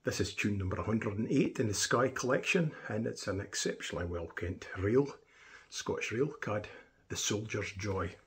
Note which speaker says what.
Speaker 1: This is tune number 108 in the Skye collection, and it's an exceptionally well kent reel, Scottish reel, called The Soldier's Joy.